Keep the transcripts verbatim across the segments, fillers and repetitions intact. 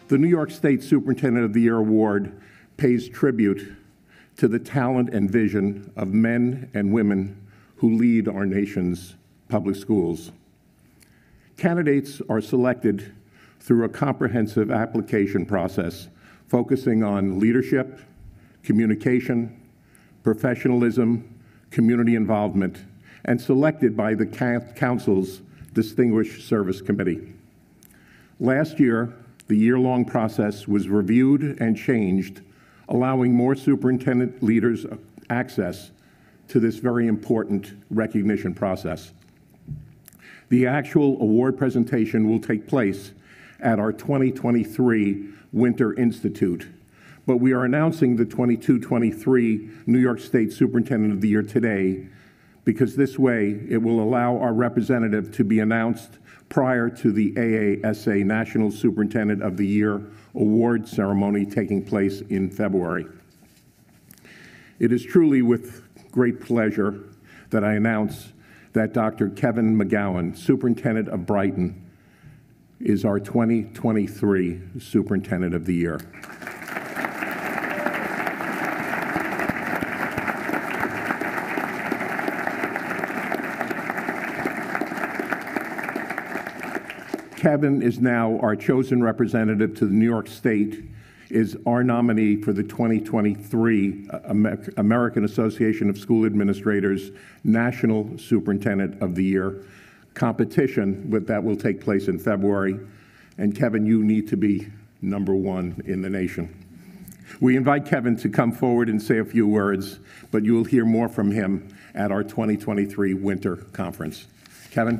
The New York State Superintendent of the Year Award pays tribute to the talent and vision of men and women who lead our nation's public schools. Candidates are selected through a comprehensive application process focusing on leadership, communication, professionalism, community involvement, and selected by the Council's Distinguished Service Committee. Last year, the year-long process was reviewed and changed, allowing more superintendent leaders access to this very important recognition process. The actual award presentation will take place at our twenty twenty-three Winter Institute, but we are announcing the twenty-two twenty-three New York State Superintendent of the Year today because this way it will allow our representative to be announced prior to the A A S A National Superintendent of the Year award ceremony taking place in February. It is truly with great pleasure that I announce that Doctor Kevin McGowan, Superintendent of Brighton, is our twenty twenty-three Superintendent of the Year. Kevin is now our chosen representative to the New York State, is our nominee for the twenty twenty-three American Association of School Administrators National Superintendent of the Year competition that will take place in February. And Kevin, you need to be number one in the nation. We invite Kevin to come forward and say a few words, but you will hear more from him at our twenty twenty-three Winter Conference. Kevin.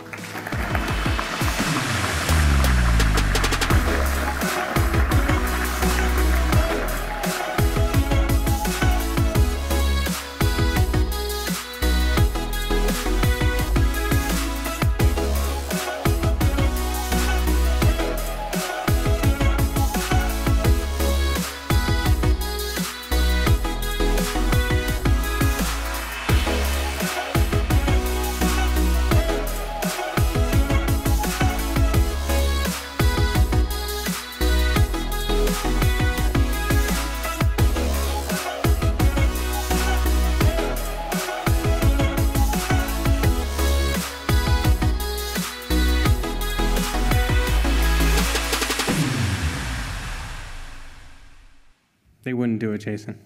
They wouldn't do it, Jason.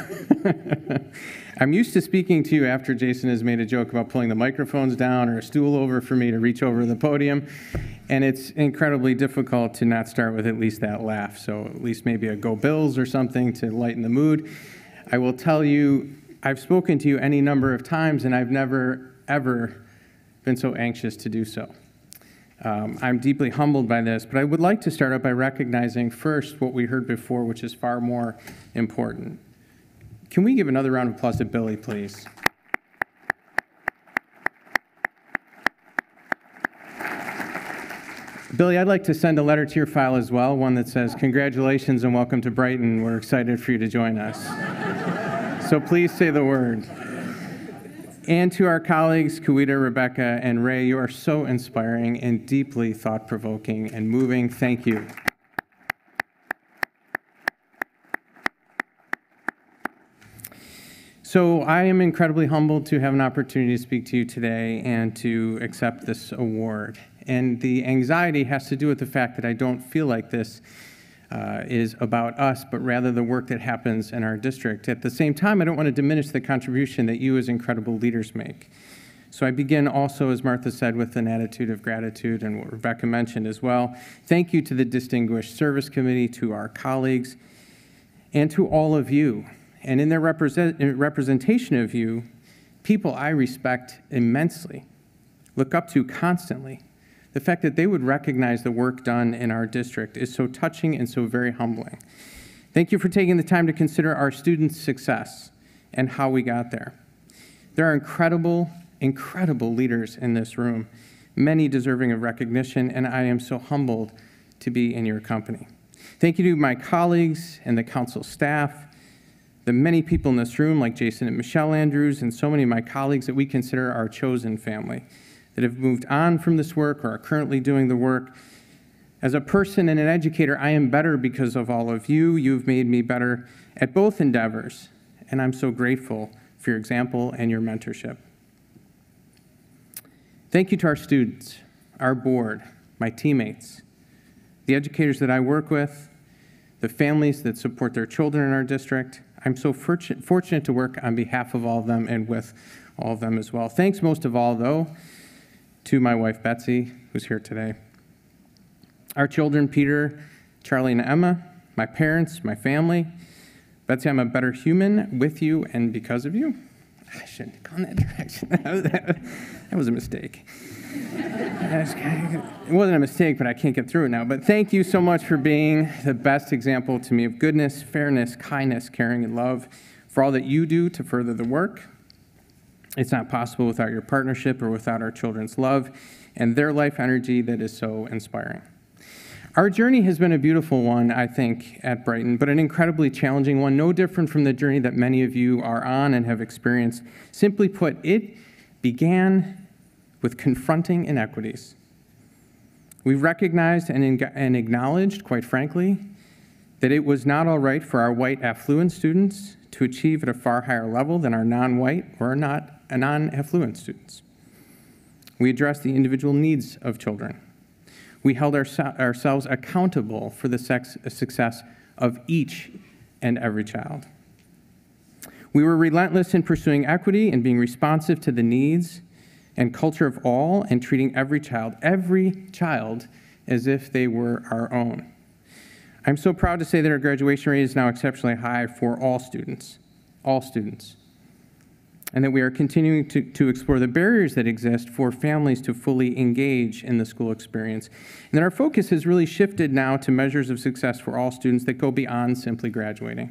I'm used to speaking to you after Jason has made a joke about pulling the microphones down or a stool over for me to reach over the podium, and it's incredibly difficult to not start with at least that laugh. So at least maybe a Go Bills or something to lighten the mood. I will tell you, I've spoken to you any number of times, and I've never, ever been so anxious to do so. Um, I'm deeply humbled by this, but I would like to start out by recognizing first what we heard before, which is far more important. Can we give another round of applause to Billy, please? Billy, I'd like to send a letter to your file as well, one that says, congratulations and welcome to Brighton. We're excited for you to join us. So please say the word. And to our colleagues, Kawita, Rebecca, and Ray, you are so inspiring and deeply thought-provoking and moving. Thank you. So I am incredibly humbled to have an opportunity to speak to you today and to accept this award. And the anxiety has to do with the fact that I don't feel like this Uh, is about us, but rather the work that happens in our district. At the same time, I don't want to diminish the contribution that you as incredible leaders make. So I begin also, as Martha said, with an attitude of gratitude and what Rebecca mentioned as well. Thank you to the Distinguished Service Committee, to our colleagues, and to all of you. And in their represent representation of you, people I respect immensely, look up to constantly. The fact that they would recognize the work done in our district is so touching and so very humbling. Thank you for taking the time to consider our students' success and how we got there. There are incredible, incredible leaders in this room, many deserving of recognition, and I am so humbled to be in your company. Thank you to my colleagues and the council staff, the many people in this room like Jason and Michelle Andrews, and so many of my colleagues that we consider our chosen family, that have moved on from this work or are currently doing the work. As a person and an educator, I am better because of all of you. You've made me better at both endeavors, and I'm so grateful for your example and your mentorship. Thank you to our students, our board, my teammates, the educators that I work with, the families that support their children in our district. I'm so fortunate, fortunate to work on behalf of all of them and with all of them as well. Thanks most of all, though, to my wife, Betsy, who's here today. Our children, Peter, Charlie, and Emma, my parents, my family. Betsy, I'm a better human with you and because of you. I shouldn't have gone that direction. That was a mistake. It wasn't a mistake, but I can't get through it now. But thank you so much for being the best example to me of goodness, fairness, kindness, caring, and love, for all that you do to further the work. It's not possible without your partnership or without our children's love and their life energy that is so inspiring. Our journey has been a beautiful one, I think, at Brighton, but an incredibly challenging one, no different from the journey that many of you are on and have experienced. Simply put, it began with confronting inequities. We recognized and, and acknowledged, quite frankly, that it was not all right for our white affluent students to achieve at a far higher level than our non-white or not non-affluent students. We addressed the individual needs of children. We held our, ourselves accountable for the sex, success of each and every child. We were relentless in pursuing equity and being responsive to the needs and culture of all, and treating every child, every child, as if they were our own. I'm so proud to say that our graduation rate is now exceptionally high for all students, all students, and that we are continuing to, to explore the barriers that exist for families to fully engage in the school experience. And that our focus has really shifted now to measures of success for all students that go beyond simply graduating.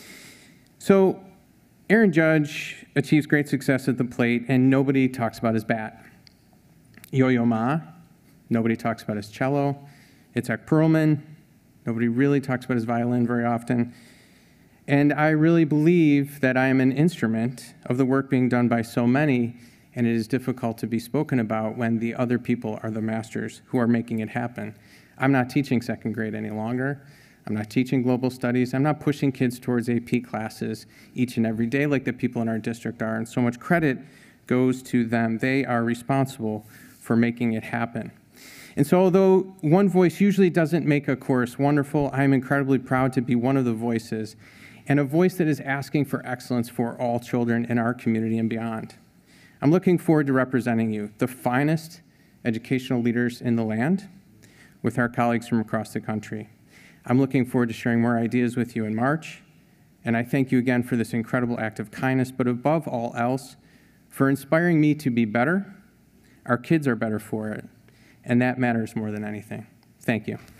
So, Aaron Judge achieves great success at the plate, and nobody talks about his bat. Yo-Yo Ma, nobody talks about his cello. Itzhak Perlman, nobody really talks about his violin very often. And I really believe that I am an instrument of the work being done by so many, and it is difficult to be spoken about when the other people are the masters who are making it happen. I'm not teaching second grade any longer. I'm not teaching global studies. I'm not pushing kids towards A P classes each and every day like the people in our district are, and so much credit goes to them. They are responsible for making it happen. And so although one voice usually doesn't make a chorus wonderful, I'm incredibly proud to be one of the voices, and a voice that is asking for excellence for all children in our community and beyond. I'm looking forward to representing you, the finest educational leaders in the land, with our colleagues from across the country. I'm looking forward to sharing more ideas with you in March, and I thank you again for this incredible act of kindness, but above all else, for inspiring me to be better. Our kids are better for it, and that matters more than anything. Thank you.